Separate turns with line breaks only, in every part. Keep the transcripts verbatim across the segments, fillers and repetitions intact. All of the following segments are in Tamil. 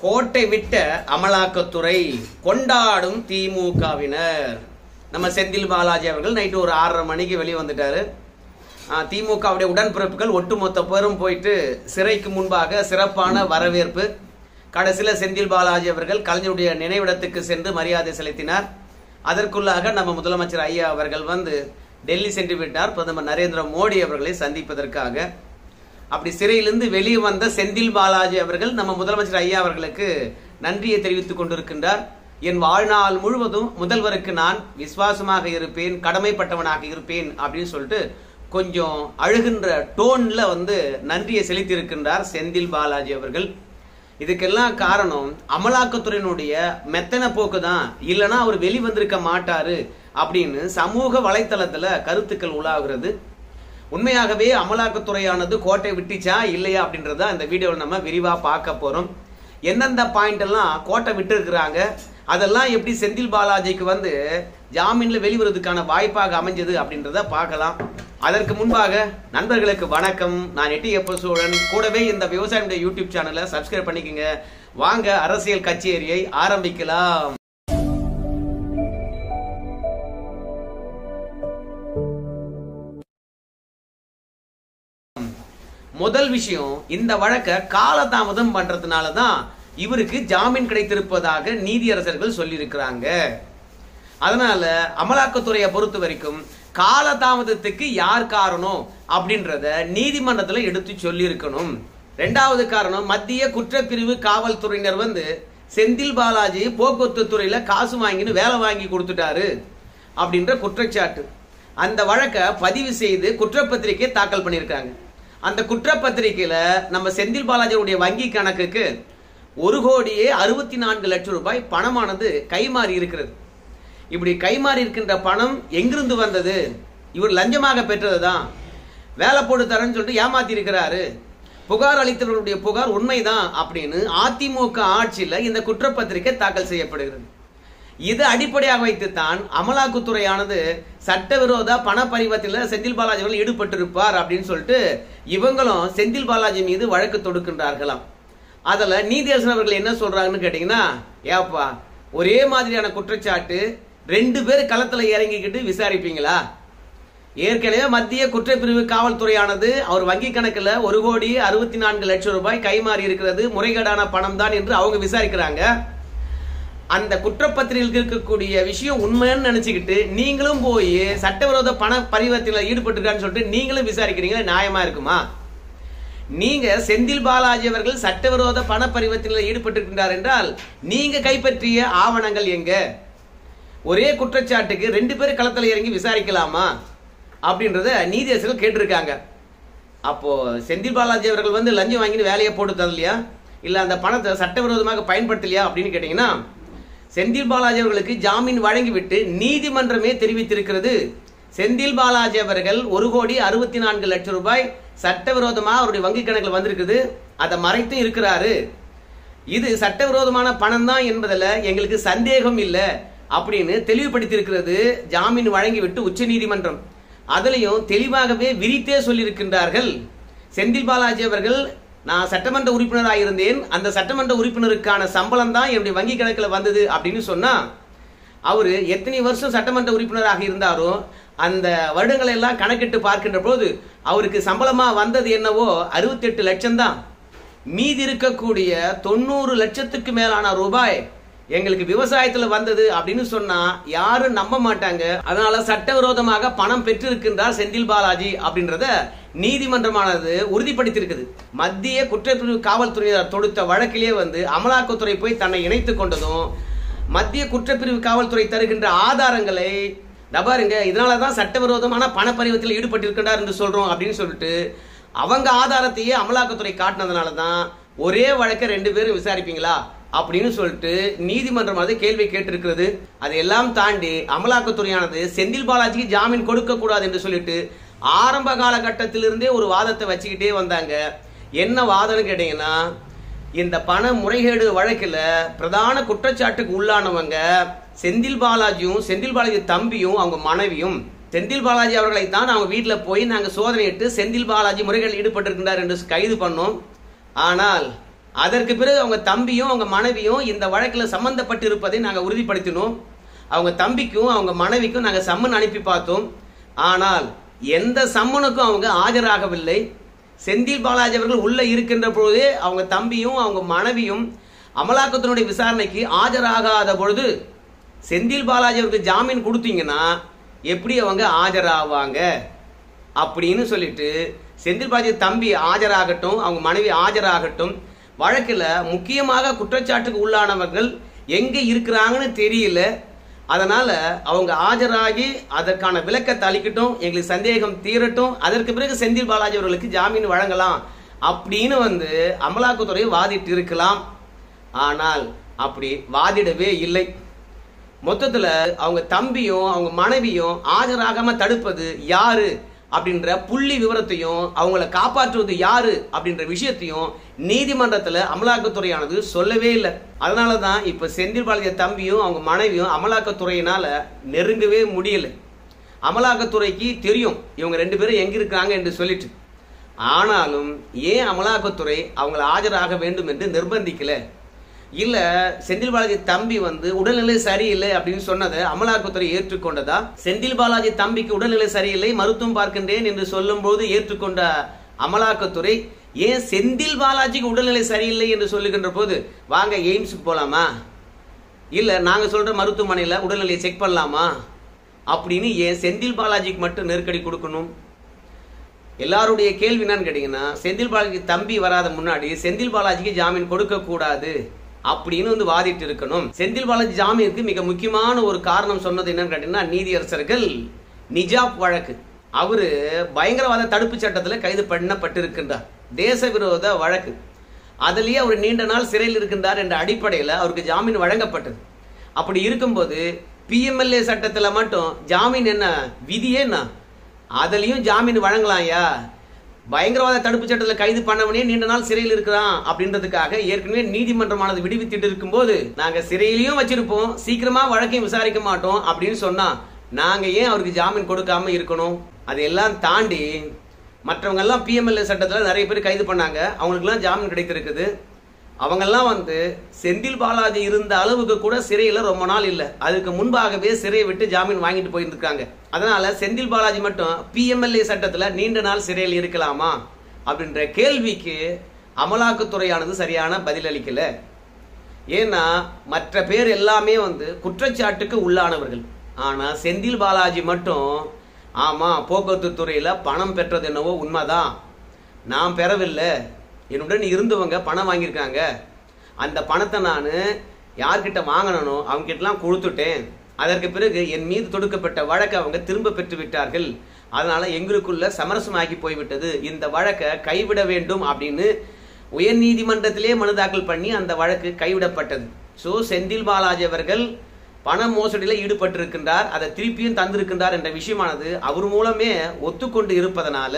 கோட்டை விட்ட அமலாக்கத்துறை கொண்டாடும் திமுகவினர். நம்ம செந்தில் பாலாஜி அவர்கள் நைட்டு ஒரு ஆறரை மணிக்கு வெளியே வந்துட்டாரு. திமுகவுடைய உடன்பிறப்புகள் ஒட்டுமொத்த பேரும் போயிட்டு சிறைக்கு முன்பாக சிறப்பான வரவேற்பு. கடைசியில் செந்தில் பாலாஜி அவர்கள் கலைஞருடைய நினைவிடத்துக்கு சென்று மரியாதை செலுத்தினார். அதற்குள்ளாக நம்ம முதலமைச்சர் ஐயா அவர்கள் வந்து டெல்லி சென்று விட்டார் பிரதமர் நரேந்திர மோடி அவர்களை சந்திப்பதற்காக. அப்படி சிறையிலிருந்து வெளியே வந்த செந்தில் பாலாஜி அவர்கள் நம்ம முதலமைச்சர் ஐயா அவர்களுக்கு நன்றியை தெரிவித்துக் கொண்டிருக்கின்றார். என் வாழ்நாள் முழுவதும் முதல்வருக்கு நான் விசுவாசமாக இருப்பேன், கடமைப்பட்டவனாக இருப்பேன் அப்படின்னு சொல்லிட்டு கொஞ்சம் அழுகின்ற டோன்ல வந்து நன்றியை செலுத்தி இருக்கின்றார் செந்தில் பாலாஜி அவர்கள். இதுக்கெல்லாம் காரணம் அமலாக்கத்துறையினுடைய மெத்தன போக்கு தான், இல்லைன்னா அவர் வெளிவந்திருக்க மாட்டாரு அப்படின்னு சமூக வலைத்தளத்துல கருத்துக்கள் உலாகிறது. உண்மையாகவே அமலாக்கத்துறையானது கோட்டை விட்டுச்சா இல்லையா அப்படின்றத இந்த வீடியோவில் நம்ம விரிவா பார்க்க போறோம். எந்தெந்த பாயிண்ட் எல்லாம் கோட்டை விட்டு இருக்கிறாங்க, அதெல்லாம் எப்படி செந்தில் பாலாஜிக்கு வந்து ஜாமீன்ல வெளிவருவதற்கான வாய்ப்பாக அமைஞ்சது அப்படின்றத பார்க்கலாம். அதற்கு முன்பாக நண்பர்களுக்கு வணக்கம். நான் எட்டி எப்ப சோழன். கூடவே இந்த விவசாய யூடியூப் சேனலை சப்ஸ்கிரைப் பண்ணிக்கங்க. வாங்க அரசியல் கச்சேரியை ஆரம்பிக்கலாம். முதல் விஷயம், இந்த வழக்கை காலதாமதம் பண்றதுனாலதான் இவருக்கு ஜாமீன் கிடைத்திருப்பதாக நீதியரசர்கள் சொல்லியிருக்கிறாங்க. அதனால அமலாக்கத்துறையை பொறுத்த வரைக்கும் காலதாமதத்துக்கு யார் காரணம் அப்படின்றத நீதிமன்றத்தில் எடுத்து சொல்லி இருக்கணும். ரெண்டாவது காரணம், மத்திய குற்றப்பிரிவு காவல்துறையினர் வந்து செந்தில் பாலாஜி போக்குவரத்து துறையில காசு வாங்கின்னு வேலை வாங்கி கொடுத்துட்டாரு அப்படின்ற குற்றச்சாட்டு. அந்த வழக்கை பதிவு செய்து குற்றப்பத்திரிகை தாக்கல் பண்ணியிருக்காங்க. அந்த குற்றப்பத்திரிகையில நம்ம செந்தில் பாலாஜியுடைய வங்கி கணக்குக்கு ஒரு கோடியே அறுபத்தி நான்கு லட்சம் ரூபாய் பணமானது கைமாறி இருக்கிறது. இப்படி கைமாறி இருக்கின்ற பணம் எங்கிருந்து வந்தது? இவர் லஞ்சமாக பெற்றதுதான், வேலை போட்டு தரேன்னு சொல்லிட்டு ஏமாத்தி இருக்கிறாரு, புகார் அளித்தவர்களுடைய புகார் உண்மைதான் அப்படின்னு அதிமுக ஆட்சியில் இந்த குற்றப்பத்திரிகை தாக்கல் செய்யப்படுகிறது. இது அடிப்படையாக வைத்துத்தான் அமலாக்கத்துறையானது சட்டவிரோத பண பரிவர்த்தனையில் செந்தில் பாலாஜி அவர்கள் ஈடுபட்டிருப்பார் அப்படின்னு சொல்லிட்டு இவங்களும் செந்தில் பாலாஜி மீது வழக்கு தொடுக்கின்றார்களாம். அதுல நீதியரசர் அவர்கள் என்ன சொல்றாங்கன்னு கேட்டீங்கன்னா, ஏப்பா ஒரே மாதிரியான குற்றச்சாட்டு ரெண்டு பேர் களத்துல இறங்கிக்கிட்டு விசாரிப்பீங்களா? ஏற்கனவே மத்திய குற்றப்பிரிவு காவல்துறையானது அவர் வங்கி கணக்குல ஒரு கோடி அறுபத்தி நான்கு லட்சம் ரூபாய் கைமாறி இருக்கிறது, முறைகேடான பணம் தான் என்று அவங்க விசாரிக்கிறாங்க. அந்த குற்றப்பத்திரிகையில் இருக்கக்கூடிய விஷயம் உண்மைன்னு நினைச்சுக்கிட்டு நீங்களும் போய் சட்டவிரோத பண பரிவர்த்தனையில் ஈடுபட்டிருக்கான்னு சொல்லிட்டு நீங்களும் விசாரிக்கிறீங்களா? நியாயமா இருக்குமா? நீங்க செந்தில் பாலாஜி அவர்கள் சட்டவிரோத பண பரிவர்த்தனையில் ஈடுபட்டிருக்கின்றார் என்றால் நீங்க கைப்பற்றிய ஆவணங்கள் எங்க? ஒரே குற்றச்சாட்டுக்கு ரெண்டு பேரும் களத்தில் இறங்கி விசாரிக்கலாமா அப்படின்றத நீதியரசர்கள் கேட்டிருக்காங்க. அப்போ செந்தில் பாலாஜி அவர்கள் வந்து லஞ்சம் வாங்கிட்டு வேலையை போட்டு தரலையா, இல்ல அந்த பணத்தை சட்டவிரோதமாக பயன்படுத்தலையா அப்படின்னு கேட்டீங்கன்னா, செந்தில் பாலாஜி அவர்களுக்கு ஜாமீன் வழங்கிவிட்டு நீதிமன்றமே தெரிவித்திருக்கிறது, செந்தில் பாலாஜி அவர்கள் ஒரு கோடி அறுபத்தி நான்கு லட்சம் ரூபாய் சட்டவிரோதமா அவருடைய வங்கி கணக்கில் வந்திருக்குது, அதை மறைத்தும் இருக்கிறாரு, இது சட்டவிரோதமான பணம் தான் என்பதில் எங்களுக்கு சந்தேகம் இல்லை அப்படின்னு தெளிவுபடுத்தி இருக்கிறது ஜாமீன் வழங்கிவிட்டு உச்ச நீதிமன்றம். அதுலயும் தெளிவாகவே விரித்தே சொல்லியிருக்கின்றார்கள். செந்தில் பாலாஜி அவர்கள், நான் சட்டமன்ற உறுப்பினராக இருந்தேன், அந்த சட்டமன்ற உறுப்பினருக்கான சம்பளம் தான் என்னுடைய வங்கி கணக்கில் வந்தது அப்படின்னு சொன்னா, அவரு எத்தனை வருஷம் சட்டமன்ற உறுப்பினராக இருந்தாரோ அந்த வருடங்களை எல்லாம் கணக்கிட்டு பார்க்கின்ற போது அவருக்கு சம்பளமா வந்தது என்னவோ அறுபத்தி எட்டு லட்சம் தான். மீதி இருக்கக்கூடிய தொண்ணூறு லட்சத்துக்கு மேலான ரூபாய் எங்களுக்கு விவசாயத்துல வந்தது அப்படின்னு சொன்னா யாரும் நம்ப மாட்டாங்க. அதனால சட்டவிரோதமாக பணம் பெற்றிருக்கின்றார் செந்தில் பாலாஜி அப்படின்றத நீதிமன்றமானது உறுதிப்படுத்தியிருக்குது. மத்திய குற்றப்பிரிவு காவல்துறையினர் தொடுத்த வழக்கிலே வந்து அமலாக்கத்துறை போய் தன்னை இணைத்துக் கொண்டதும் மத்திய குற்றப்பிரிவு காவல்துறை தருகின்ற ஆதாரங்களை பாருங்க, இதனாலதான் சட்டவிரோதமான பண பரிவர்த்தனையில் ஈடுபட்டிருக்கின்றார் என்று சொல்றோம் அப்படின்னு சொல்லிட்டு அவங்க ஆதாரத்தையே அமலாக்கத்துறை காட்டினதுனாலதான் ஒரே வழக்கை ரெண்டு பேரும் விசாரிப்பீங்களா அப்படின்னு சொல்லிட்டு நீதிமன்றம் அது கேள்வி கேட்டிருக்கிறது. அதையெல்லாம் தாண்டி அமலாக்கத்துறையானது செந்தில் பாலாஜிக்கு ஜாமீன் கொடுக்க கூடாது என்று சொல்லிட்டு ஆரம்ப காலகட்டத்திலிருந்தே ஒரு வாதத்தை வச்சுக்கிட்டே வந்தாங்க. என்ன வாதம்னு கேட்டீங்கன்னா, இந்த பண முறைகேடு வழக்கில் பிரதான குற்றச்சாட்டுக்கு உள்ளானவங்க செந்தில் பாலாஜியும் செந்தில் பாலாஜி தம்பியும் அவங்க மனைவியும். செந்தில் பாலாஜி அவர்களை தான் அவங்க வீட்டில் போய் நாங்கள் சோதனையிட்டு செந்தில் பாலாஜி முறைகேடில் ஈடுபட்டிருக்கின்றார் என்று கைது பண்ணோம். ஆனால் அதற்கு பிறகு அவங்க தம்பியும் அவங்க மனைவியும் இந்த வழக்கில் சம்பந்தப்பட்டு இருப்பதை நாங்கள் உறுதிப்படுத்தினோம். அவங்க தம்பிக்கும் அவங்க மனைவிக்கும் நாங்கள் சம்மன் அனுப்பி பார்த்தோம். ஆனால் எந்த சம்மனுக்கும் அவங்க ஆஜராகவில்லை. செந்தில் பாலாஜி அவர்கள் உள்ள இருக்கின்ற பொழுதே அவங்க தம்பியும் அவங்க மனைவியும் அமலாக்கத்தினுடைய விசாரணைக்கு ஆஜராகாத பொழுது செந்தில் பாலாஜி அவருக்கு ஜாமீன் கொடுத்தீங்கன்னா எப்படி அவங்க ஆஜராவாங்க அப்படின்னு சொல்லிட்டு செந்தில் பாலாஜி தம்பி ஆஜராகட்டும், அவங்க மனைவி ஆஜராகட்டும். வழக்கில் முக்கியமாக குற்றச்சாட்டுக்கு உள்ளானவர்கள் எங்க இருக்கிறாங்கன்னு தெரியல. அதனால அவங்க ஆஜராகி அதற்கான விளக்கத்தை அளிக்கட்டும், எங்களுக்கு சந்தேகம் தீரட்டும். அதற்கு பிறகு செந்தில் பாலாஜி அவர்களுக்கு ஜாமீன் வழங்கலாம் அப்படின்னு வந்து அமலாக்கத்துறை வாதிட்டு இருக்கலாம். ஆனால் அப்படி வாதிடவே இல்லை. மொத்தத்துல அவங்க தம்பியும் அவங்க மனைவியும் ஆஜராகாம தடுப்பது யாரு அப்படின்ற புள்ளி விவரத்தையும் அவங்கள காப்பாற்றுவது யாரு அப்படின்ற விஷயத்தையும் நீதிமன்றத்துல அமலாக்கத்துறையானது சொல்லவே இல்லை. அதனாலதான் இப்ப செந்தில் பாலாஜி தம்பியும் அவங்க மனைவியும் அமலாக்கத்துறையினால நெருங்கவே முடியல. அமலாக்கத்துறைக்கு தெரியும் இவங்க ரெண்டு பேரும் எங்க இருக்காங்க என்று சொல்லிட்டு. ஆனாலும் ஏன் அமலாக்கத்துறை அவங்களை ஆஜராக வேண்டும் என்று நிர்பந்திக்கல? இல்ல செந்தில் பாலாஜி தம்பி வந்து உடல்நிலை சரியில்லை அப்படின்னு சொன்னதை அமலாக்கத்துறை ஏற்றுக்கொண்டதா? செந்தில் பாலாஜி தம்பிக்கு உடல்நிலை சரியில்லை, மருத்துவம் பார்க்கின்றேன் என்று சொல்லும் போது ஏற்றுக்கொண்ட அமலாக்கத்துறை ஏன் செந்தில் பாலாஜிக்கு உடல்நிலை சரியில்லை என்று சொல்லுகின்ற போது வாங்க எய்ம்ஸுக்கு போலாமா, இல்ல நாங்க சொல்ற மருத்துவமனையில உடல்நிலையை செக் பண்ணலாமா அப்படின்னு ஏன் செந்தில் பாலாஜிக்கு மட்டும் நெருக்கடி கொடுக்கணும்? எல்லாருடைய கேள்வி என்னன்னு கேட்டீங்கன்னா, செந்தில் பாலாஜி தம்பி வராத முன்னாடி செந்தில் பாலாஜிக்கு ஜாமீன் கொடுக்க கூடாது அப்படின்னு வந்து வாதிட்டு இருக்கணும். செந்தில் பாலாஜி ஜாமீனுக்கு மிக முக்கியமான ஒரு காரணம் சொன்னது என்னன்னு கேட்டீங்கன்னா, நீதியரசர்கள் நிஜாப் வழக்கு. அவரு பயங்கரவாத தடுப்பு சட்டத்தில் கைது பண்ணப்பட்டிருக்கின்றார். தேச விரோத வழக்கு. அதுலயே அவர் நீண்ட நாள் சிறையில் இருக்கின்றார் என்ற அடிப்படையில் அவருக்கு ஜாமீன் வழங்கப்பட்டது. அப்படி இருக்கும்போது பிஎம்எல்ஏ சட்டத்துல மட்டும் ஜாமீன் என்ன விதியே என்ன, அதுலயும் ஜாமீன் வழங்கலாம்யா? பயங்கரவாத தடுப்பு சட்டத்தில் கைது பண்ணவனே நீண்ட நாள் சிறையில் இருக்கிறான் அப்படின்றதுக்காக ஏற்கனவே நீதிமன்றமானது விடுவித்துட்டு இருக்கும் போது நாங்க சிறையிலையும் வச்சிருப்போம், சீக்கிரமா வழக்கையும் விசாரிக்க மாட்டோம் அப்படின்னு சொன்னா நாங்க ஏன் அவருக்கு ஜாமீன் கொடுக்காம இருக்கணும்? அதையெல்லாம் தாண்டி மற்றவங்க எல்லாம் பிஎம்எல்ஏ சட்டத்தில் நிறைய பேர் கைது பண்ணாங்க, அவங்களுக்கு எல்லாம் ஜாமீன் கிடைத்திருக்குது. அவங்கெல்லாம் வந்து செந்தில் பாலாஜி இருந்த அளவுக்கு கூட சிறையில ரொம்ப நாள் இல்லை, அதுக்கு முன்பாகவே சிறையை விட்டு ஜாமீன் வாங்கிட்டு போயிருக்காங்க. அதனால செந்தில் பாலாஜி மட்டும் பிஎம்எல்ஏ சட்டத்துல நீண்ட நாள் சிறையில் இருக்கலாமா அப்படின்ற கேள்விக்கு அமலாக்கத்துறையானது சரியான பதில் அளிக்கல. ஏன்னா மற்ற பேர் எல்லாமே வந்து குற்றச்சாட்டுக்கு உள்ளானவர்கள். ஆனா செந்தில் பாலாஜி மட்டும் ஆமா போக்குவரத்து துறையில பணம் பெற்றது என்னவோ உண்மைதான், நான் பெறவில்லை, என்னுடன் இருந்தவங்க பணம் வாங்கியிருக்காங்க, அந்த பணத்தை நான் யார்கிட்ட வாங்கினோ அவங்க கிட்டலாம் கொடுத்துட்டேன், அதற்கு பிறகு என் மீது தொடுக்கப்பட்ட வழக்கை அவங்க திரும்ப பெற்று விட்டார்கள், அதனால எங்களுக்குள்ள சமரசமாகி போய்விட்டது, இந்த வழக்கை கைவிட வேண்டும் அப்படின்னு உயர் நீதிமன்றத்திலே மனு தாக்கல் பண்ணி அந்த வழக்கு கைவிடப்பட்டது. ஸோ செந்தில் பாலாஜி அவர்கள் பண மோசடியில் ஈடுபட்டிருக்கின்றார், அதை திருப்பியும் தந்திருக்கின்றார் என்ற விஷயமானது அவர் மூலமே ஒத்துக்கொண்டு இருப்பதனால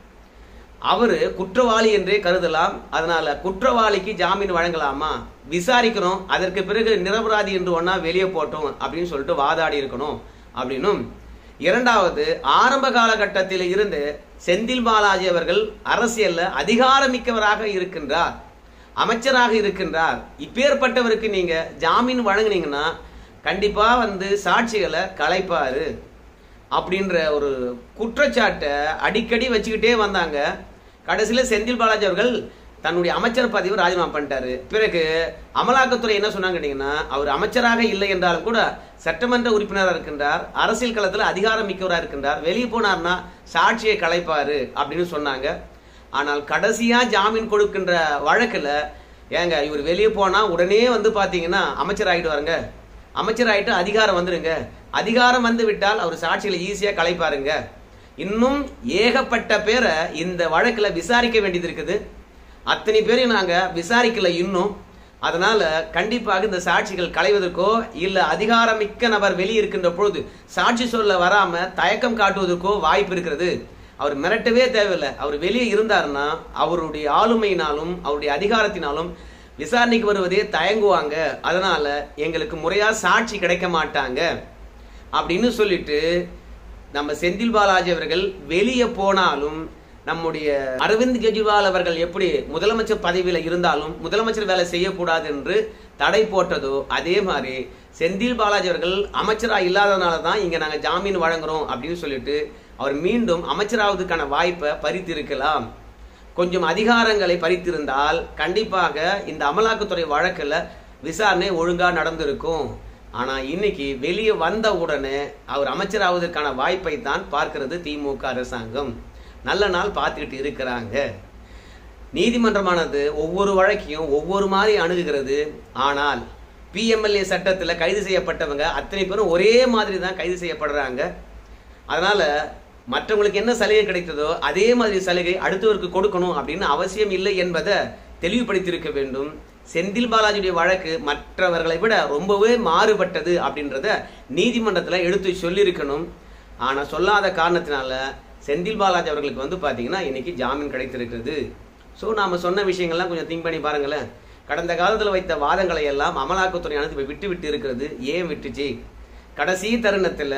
அவரு குற்றவாளி என்றே கருதலாம். அதனால குற்றவாளிக்கு ஜாமீன் வழங்கலாமா, விசாரிக்கிறோம், அதற்கு பிறகு நிரபராதி என்று ஒன்னா வெளியே போட்டோம் அப்படின்னு சொல்லிட்டு வாதாடி இருக்கணும் அப்படின்னும். இரண்டாவது, ஆரம்ப காலகட்டத்தில் இருந்து செந்தில் பாலாஜி அவர்கள் அரசியல்ல அதிகாரமிக்கவராக இருக்கின்றார், அமைச்சராக இருக்கின்றார். இப்பேற்பட்டவருக்கு நீங்க ஜாமீன் வழங்கினீங்கன்னா கண்டிப்பா வந்து சாட்சிகளை கலைப்பாரு அப்படின்ற ஒரு குற்றச்சாட்டை அடிக்கடி வச்சுக்கிட்டே வந்தாங்க. கடைசியில் செந்தில் பாலாஜி அவர்கள் தன்னுடைய அமைச்சர் பதவி ராஜினாமா பண்ணிட்டாரு. பிறகு அமலாக்கத்துறை என்ன சொன்னாங்க கேட்டீங்கன்னா, அவர் அமைச்சராக இல்லை என்றாலும் கூட சட்டமன்ற உறுப்பினராக இருக்கின்றார், அரசியல் களத்தில் அதிகாரம் மிக்கவராக இருக்கின்றார், வெளியே போனார்னா சாட்சியை கலைப்பாரு அப்படின்னு சொன்னாங்க. ஆனால் கடைசியா ஜாமீன் கொடுக்கின்ற வழக்குல ஏங்க இவர் வெளியே போனா உடனே வந்து பாத்தீங்கன்னா அமைச்சர் ஆகிடுவாருங்க, அமைச்சர் ஆகிட்டு அதிகாரம் வந்துருங்க, அதிகாரம் வந்து விட்டால் அவர் சாட்சிகளை ஈஸியா கலைப்பாருங்க. இன்னும் ஏகப்பட்ட பேரை இந்த வழக்குல விசாரிக்க வேண்டியது இருக்குது, அத்தனை பேரையும் நாங்க விசாரிக்கல இன்னும். அதனால கண்டிப்பாக இந்த சாட்சிகள் களைவதற்கோ இல்ல அதிகாரமிக்க நபர் வெளியே இருக்கின்ற பொழுது சாட்சி சொல்ல வராம தயக்கம் காட்டுவதற்கோ வாய்ப்பு இருக்கிறது. அவர் மிரட்டவே தேவையில்லை, அவர் வெளியே இருந்தாருன்னா அவருடைய ஆளுமையினாலும் அவருடைய அதிகாரத்தினாலும் விசாரணைக்கு வருவதே தயங்குவாங்க, அதனால எங்களுக்கு முறையா சாட்சி கிடைக்க மாட்டாங்க அப்படின்னு சொல்லிட்டு நம்ம செந்தில் பாலாஜி அவர்கள் வெளியே போனாலும் நம்முடைய அரவிந்த் கெஜ்ரிவால் அவர்கள் எப்படி முதலமைச்சர் பதவியில இருந்தாலும் முதலமைச்சர் வேலை செய்யக்கூடாது என்று தடை போட்டதோ அதே மாதிரி செந்தில் பாலாஜி அவர்கள் அமைச்சரா இல்லாதனால தான் இங்க நாங்க ஜாமீன் வழங்குறோம் அப்படின்னு சொல்லிட்டு அவர் மீண்டும் அமைச்சராவதுக்கான வாய்ப்பை பறித்திருக்கலாம். கொஞ்சம் அதிகாரங்களை பறித்திருந்தால் கண்டிப்பாக இந்த அமலாக்கத்துறை வழக்குல விசாரணை ஒழுங்கா நடந்திருக்கும். ஆனா இன்னைக்கு வெளியே வந்த உடனே அவர் அமைச்சராவதற்கான வாய்ப்பை தான் பார்க்கிறது திமுக அரசாங்கம். நல்ல நாள் பார்த்துக்கிட்டு இருக்கிறாங்க. நீதிமன்றமானது ஒவ்வொரு வழக்கையும் ஒவ்வொரு மாதிரி அணுகுகிறது. ஆனால் பிஎம்எல்ஏ சட்டத்தில் கைது செய்யப்பட்டவங்க அத்தனை பேரும் ஒரே மாதிரி தான் கைது செய்யப்படுறாங்க. அதனால மற்றவங்களுக்கு என்ன சலுகை கிடைத்ததோ அதே மாதிரி சலுகை அடுத்தவருக்கு கொடுக்கணும் அப்படின்னு அவசியம் இல்லை என்பதை தெளிவுபடுத்தியிருக்க வேண்டும். செந்தில் பாலாஜியுடைய வழக்கு மற்றவர்களை விட ரொம்பவே மாறுபட்டது அப்படின்றத நீதிமன்றத்தில் எடுத்து சொல்லியிருக்கணும். ஆனால் சொல்லாத காரணத்தினால செந்தில் பாலாஜி அவர்களுக்கு வந்து பார்த்தீங்கன்னா இன்னைக்கு ஜாமீன் கிடைத்திருக்கிறது. ஸோ நாம் சொன்ன விஷயங்கள்லாம் கொஞ்சம் திங்க் பண்ணி பாருங்களேன். கடந்த காலத்தில் வைத்த வாதங்களை எல்லாம் அமலாக்கத்துறையானது விட்டு விட்டு இருக்கிறது. ஏன் விட்டுச்சு? கடைசி தருணத்தில்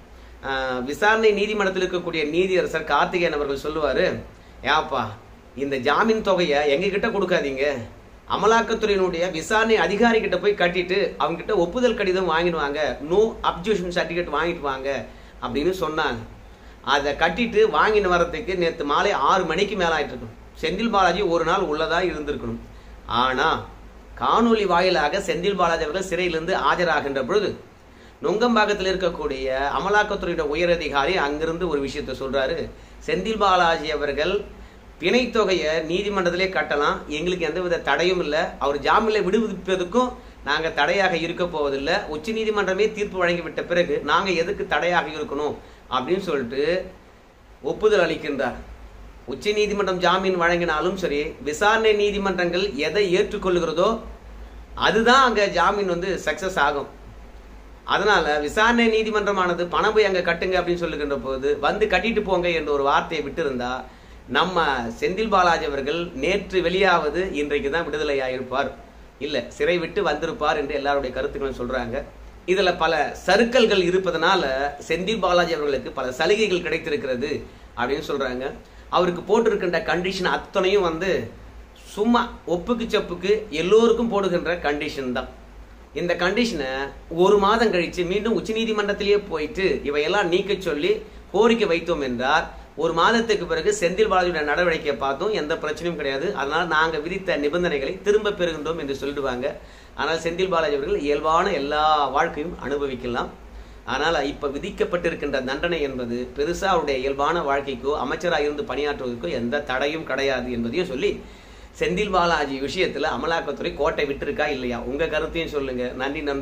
விசாரணை நீதிமன்றத்தில் இருக்கக்கூடிய நீதியரசர் கார்த்திகேயன் அவர்கள் சொல்லுவார், ஏப்பா இந்த ஜாமீன் தொகையை எங்ககிட்ட கொடுக்காதீங்க, அமலாக்கத்துறையினுடைய விசாரணை அதிகாரி கிட்ட போய் கட்டிட்டு அவங்க கிட்ட ஒப்புதல் கடிதம் வாங்கிடுவாங்க, நோ அப்ஜெக்ஷன் சர்டிஃபிகேட் வாங்கிட்டு வாங்க அப்படின்னு சொன்னாங்க. அதை கட்டிட்டு வாங்கிட்டு வர்றதுக்கு நேற்று மாலை ஆறு மணிக்கு மேலே ஆயிட்டு இருக்கும். செந்தில் பாலாஜி ஒரு நாள் உள்ளதா இருந்திருக்கணும். ஆனா காணொலி வாயிலாக செந்தில் பாலாஜி அவர்கள் சிறையிலிருந்து ஆஜராகின்ற பொழுது நுங்கம்பாக்கத்தில் இருக்கக்கூடிய அமலாக்கத்துறையோட உயரதிகாரி அங்கிருந்து ஒரு விஷயத்த சொல்றாரு. செந்தில் பாலாஜி அவர்கள் பிணை தொகையை நீதிமன்றத்திலே கட்டலாம், எங்களுக்கு எந்தவித தடையும் இல்லை, அவர் ஜாமீன்ல விடுவிப்பதற்கும் நாங்க தடையாக இருக்க போவதில்லை, உச்ச நீதிமன்றமே தீர்ப்பு வழங்கிவிட்ட பிறகு நாங்க எதுக்கு தடையாக இருக்கணும் அப்படின்னு சொல்லிட்டு ஒப்புதல் அளிக்கின்றார். உச்ச நீதிமன்றம் ஜாமீன் வழங்கினாலும் சரி, விசாரணை நீதிமன்றங்கள் எதை ஏற்றுக்கொள்கிறதோ அதுதான் அங்க ஜாமீன் வந்து சக்சஸ் ஆகும். அதனால விசாரணை நீதிமன்றமானது பணம் போய் அங்க கட்டுங்க அப்படின்னு சொல்லுகின்ற போது வந்து கட்டிட்டு போங்க என்ற ஒரு வார்த்தையை விட்டு இருந்தா நம்ம செந்தில் பாலாஜி அவர்கள் நேற்று வெளியாவது இன்றைக்கு தான் விடுதலை ஆயிருப்பார், இல்ல சிறை விட்டு வந்திருப்பார் என்று எல்லாருடைய கருத்துக்களும் சொல்றாங்க. இதுல பல சறுக்கல்கள் இருப்பதனால செந்தில் பாலாஜி அவர்களுக்கு பல சலுகைகள் கிடைத்திருக்கிறது அப்படின்னு சொல்றாங்க. அவருக்கு போட்டிருக்கின்ற கண்டிஷன் அத்தனையும் வந்து சும்மா ஒப்புக்கு சப்புக்கு எல்லோருக்கும் போடுகின்ற கண்டிஷன் தான். இந்த கண்டிஷனை ஒரு மாதம் கழிச்சு மீண்டும் உச்ச நீதிமன்றத்திலேயே போயிட்டு இவையெல்லாம் நீக்க சொல்லி கோரிக்கை வைத்தோம் என்றால் ஒரு மாதத்துக்கு பிறகு செந்தில் பாலாஜியோட நடவடிக்கையை பார்த்தோம், எந்த பிரச்சனையும் கிடையாது, அதனால நாங்கள் விதித்த நிபந்தனைகளை திரும்ப பெறுகின்றோம் என்று சொல்லிடுவாங்க. ஆனால் செந்தில் பாலாஜி அவர்கள் இயல்பான எல்லா வாழ்க்கையும் அனுபவிக்கலாம். ஆனால் இப்ப விதிக்கப்பட்டிருக்கின்ற தண்டனை என்பது பெருசா அவருடைய இயல்பான வாழ்க்கைக்கோ அமைச்சராக இருந்து பணியாற்றுவதற்கோ எந்த தடையும் கிடையாது என்பதையும் சொல்லி செந்தில் பாலாஜி விஷயத்துல அமலாக்கத்துறை கோட்டை விட்டு இருக்கா இல்லையா, உங்க கருத்தையும் சொல்லுங்க. நன்றி நண்பர்களே.